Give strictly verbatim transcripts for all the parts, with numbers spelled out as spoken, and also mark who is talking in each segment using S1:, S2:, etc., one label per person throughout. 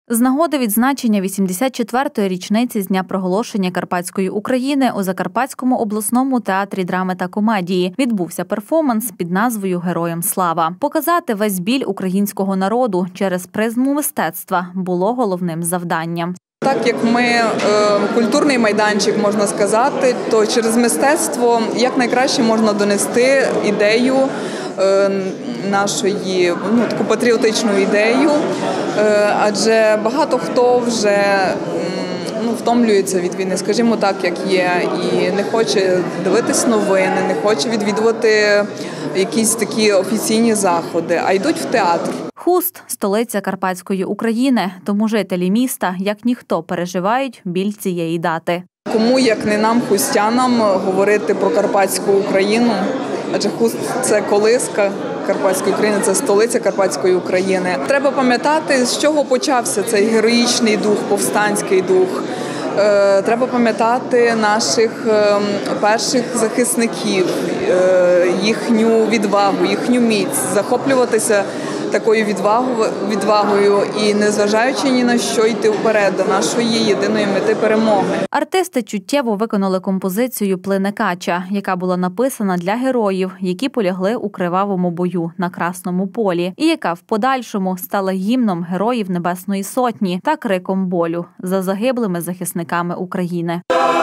S1: З нагоди відзначення вісімдесят четвертої річниці з дня проголошення Карпатської України у Закарпатському обласному театрі драми та комедії відбувся перформанс під назвою «Героям слава». Показати весь біль українського народу через призму мистецтва було головним завданням.
S2: Так як ми е, культурний майданчик, можна сказати, то через мистецтво якнайкраще можна донести ідею е, нашої, ну, таку патріотичну ідею, е, адже багато хто вже ну, втомлюється від війни, скажімо так, як є, і не хоче дивитись новини, не хоче відвідувати якісь такі офіційні заходи, а йдуть в театр.
S1: Хуст – столиця Карпатської України, тому жителі міста, як ніхто, переживають біль цієї дати.
S2: Кому, як не нам, хустянам, говорити про Карпатську Україну, адже Хуст – це колиска Карпатської України, це столиця Карпатської України. Треба пам'ятати, з чого почався цей героїчний дух, повстанський дух. Треба пам'ятати наших перших захисників, їхню відвагу, їхню міць, захоплюватися такою відвагою і, незважаючи ні на що, йти вперед до нашої єдиної мети – перемоги.
S1: Артисти чуттєво виконали композицію «Плине Кача», яка була написана для героїв, які полягли у кривавому бою на Красному полі, і яка в подальшому стала гімном героїв Небесної Сотні та криком болю за загиблими захисниками України.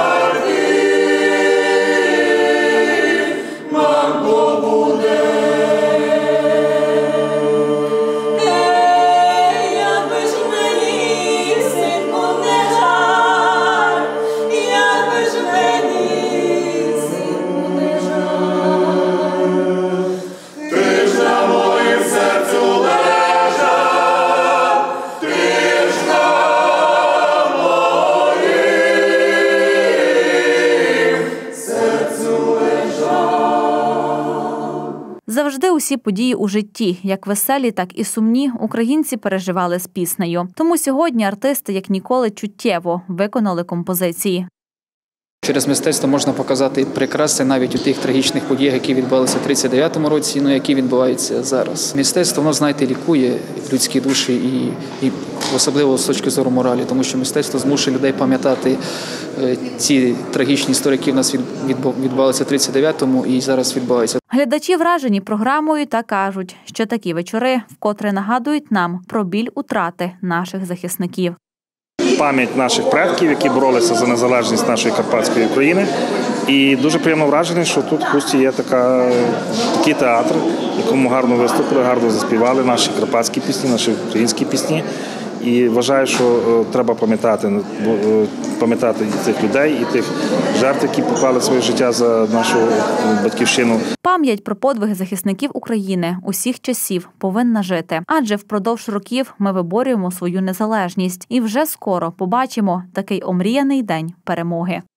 S1: Завжди усі події у житті, як веселі, так і сумні, українці переживали з піснею. Тому сьогодні артисти, як ніколи, чуттєво виконали композиції.
S3: Через мистецтво можна показати прекрасне навіть у тих трагічних подіях, які відбувалися в тридцять дев'ятому році, ну, які відбуваються зараз. Мистецтво, воно, знаєте, лікує людські душі і, і особливо з точки зору моралі, тому що мистецтво змушує людей пам'ятати ці трагічні історії, які в нас відбувалися в тридцять дев'ятому і зараз відбуваються.
S1: Глядачі вражені програмою та кажуть, що такі вечори вкотре нагадують нам про біль утрати наших захисників.
S4: Пам'ять наших предків, які боролися за незалежність нашої Карпатської України. І дуже приємно вражений, що тут в Хусті є така, такий театр, в якому гарно виступили, гарно заспівали наші карпатські пісні, наші українські пісні. І вважаю, що треба пам'ятати, пам'ятати цих людей і тих жертв, які поклали своє життя за нашу батьківщину.
S1: Пам'ять про подвиги захисників України усіх часів повинна жити. Адже впродовж років ми виборюємо свою незалежність. І вже скоро побачимо такий омріяний день перемоги.